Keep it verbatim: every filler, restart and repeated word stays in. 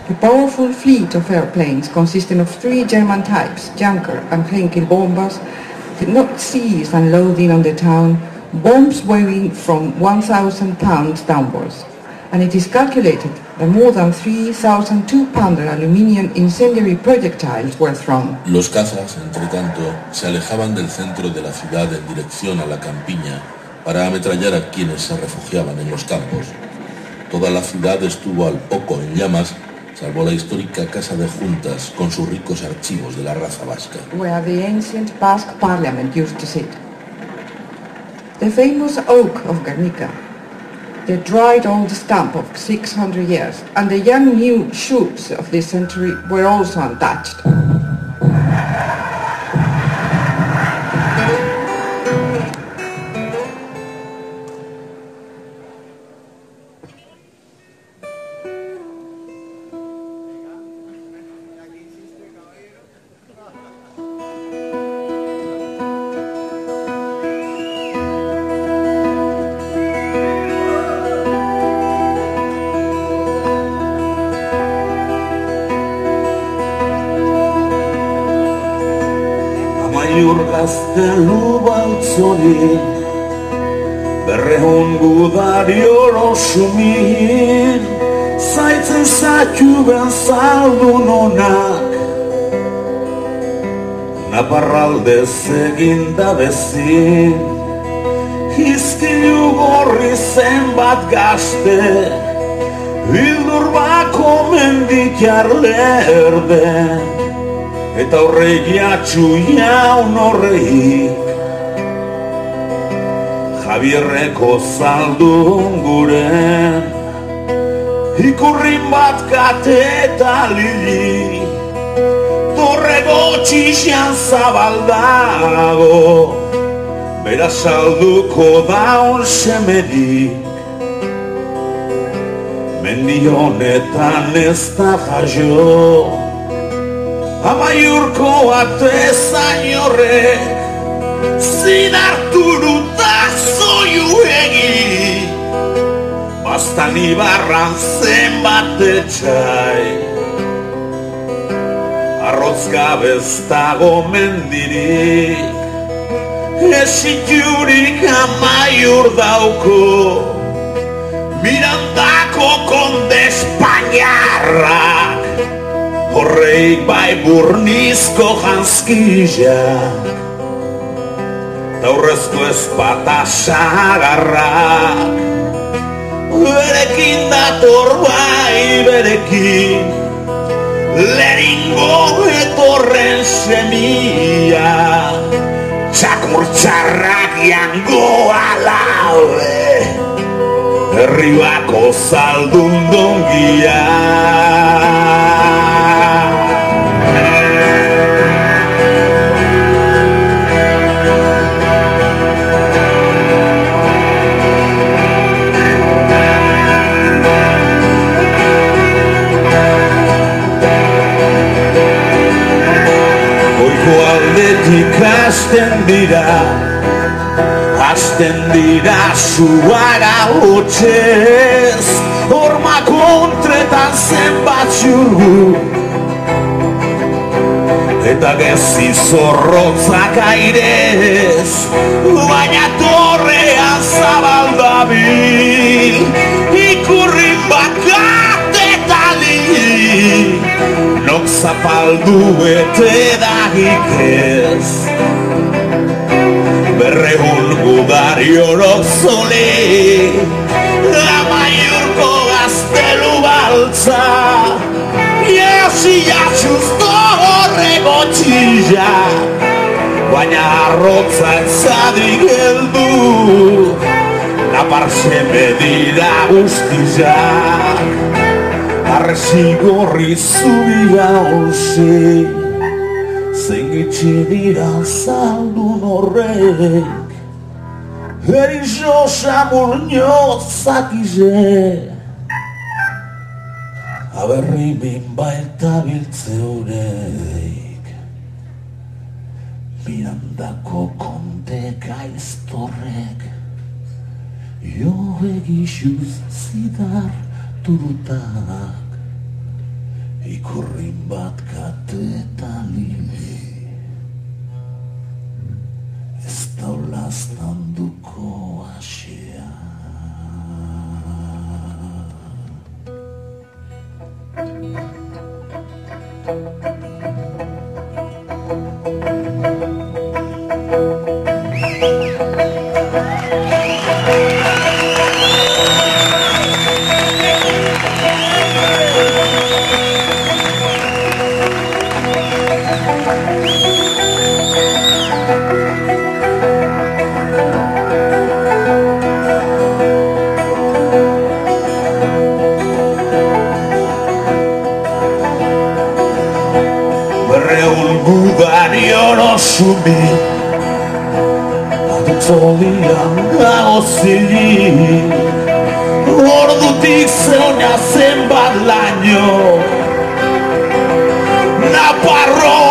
A powerful fleet of airplanes consisting of three German types, Junker and Henkel bombers, did not cease unloading on the town bombs weighing from one thousand pounds downwards, and it is calculated that more than three thousand two hundred aluminium incendiary projectiles were thrown. Los cazas, entre tanto, se alejaban del centro de la ciudad en dirección a la campiña para ametrallar a quienes se refugiaban en los campos. Toda la ciudad estuvo al poco en llamas, salvo la histórica Casa de Juntas con sus ricos archivos de la raza vasca, where the ancient Basque parliament used to sit. The famous oak of Guernica, the dried old stump of six hundred years, and the young new shoots of this century were also untouched. Amayur gaztelu baltzori, berrehun gudari orosumin, zaitzen zatu ben zaldun onak, naparraldez egin da bezin, izkilu gorri zenbat gazte, bildur bako mendik jarlerden, eta horrek jatxu jaun horreik, Javierreko zaldun guren, ikurrin bat kate eta lili, torrego txixan zabaldago, bera salduko daun semedik, mendi honetan ez da jaio. Amayurko atezain horrek zinartu dutak zoiu egi, bastan ibarran zenbat etxai, arroz gabez dago mendirik, esiturik Amayur dauko, Mirandako konde espainiarrak, horreik bai burnizko janskizak, taurrezko ezpata sagarrak, berekin dator bai berekin, lehenengo etorren semia, txakur txarrak jango alaue, herri bako zaldun dongia. Hasten dira, hasten dira suara hotxez, horma kontretan zenbat xurgu, eta gezi zorrotzak airez, baina torrean zabaldabil, ikurrin bakat eta li, nok zapaldu bete dagik ez. Berrehun gudari orok zoli, Amayurko gaztelu baltza, jasi jatxuz torrego txilla, baina arrotza etzadik heldu, napar seme dira guztizak, arresi gorri zubia onzi, zein itxi dira zaldun horrek, erixo samurniozak ize, aberri bin baita biltzeureik, Mirandako konde gaiztorrek, jo egixuz zidar turutak, ikurrin bat katetalile, ez daulaztan duko asea. Gudari orosumi Adotzolian dago zilik Ordutik zeona zenbat laino Naparro